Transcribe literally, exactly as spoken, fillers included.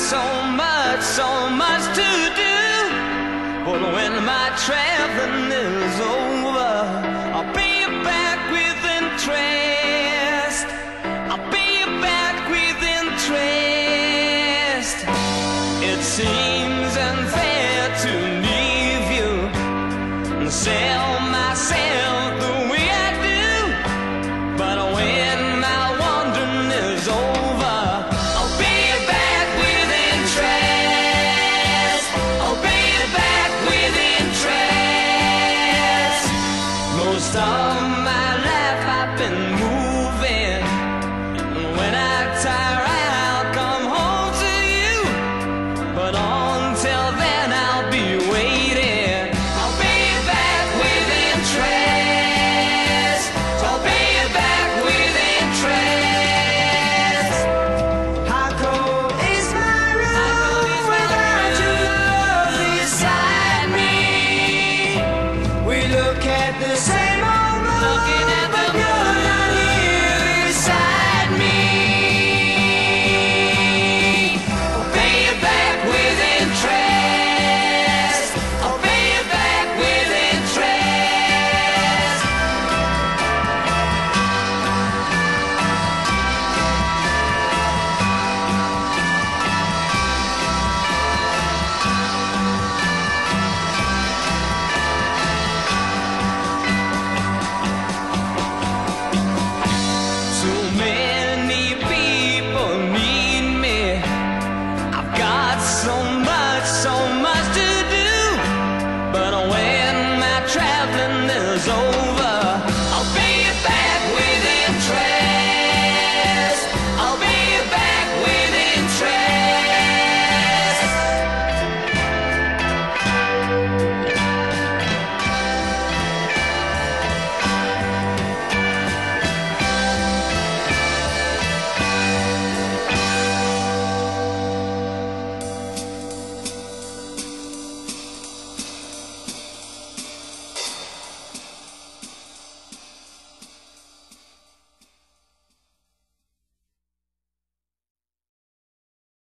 so much, so much to do. But when my traveling is over, I'll pay you back with interest. I'll pay you back with interest. It seems unfair to leave you and say